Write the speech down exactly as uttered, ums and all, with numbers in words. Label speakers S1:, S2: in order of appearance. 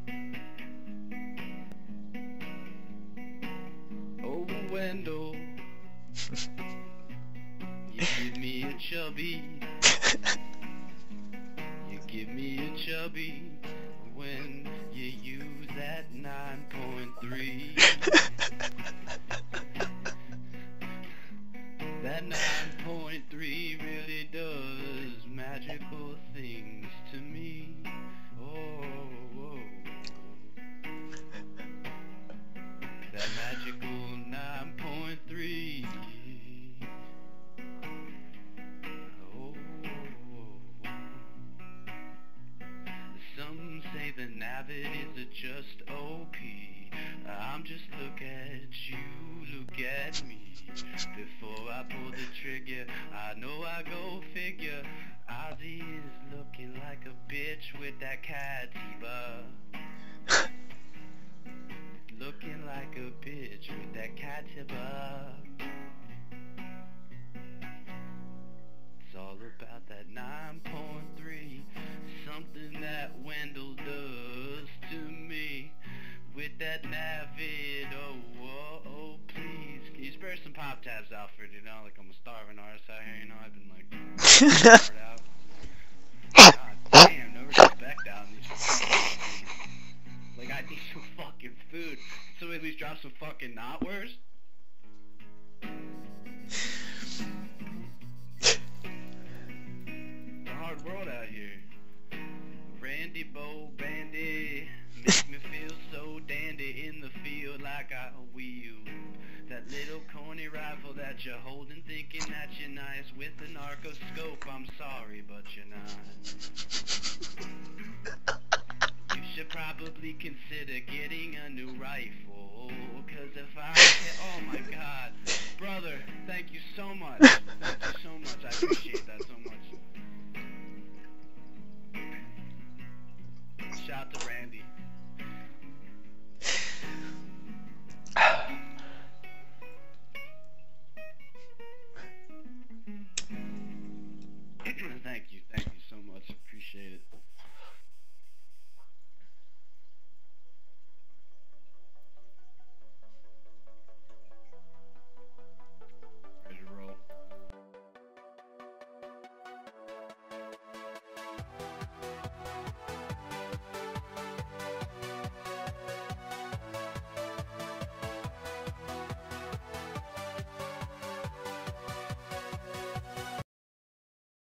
S1: Oh, Wendell, you give me a chubby. You give me a chubby when you use that nine point three. That nine point three really does magical things to me. Oh, whoa. That magical nine point three. Oh, some say the Navid is a just O P. I'm just look at you, look at me. Before I pull the trigger, I know I go figure. Ozzy is looking like a bitch with that Katiba. Looking like a bitch with that Katiba. It's all about that nine point three. Something that Wendell does to me. With that Navid, oh, whoa, oh, please. Can you spare some pop tabs, Alfred? You know, like I'm a starving artist out here, you know, I've been like, hard out. God damn, no respect out in these fucking like, I need some fucking food. So at least drop some fucking not words? It's a hard world out here. Randy Bo Bandy. Make me feel so dandy in the field like I wield that little corny rifle that you're holding, thinking that you're nice with an arcoscope. I'm sorry, but you're not. You should probably consider getting a new rifle, cause if I hit, oh my god, brother, thank you so much. Thank you so much. I appreciate that so much.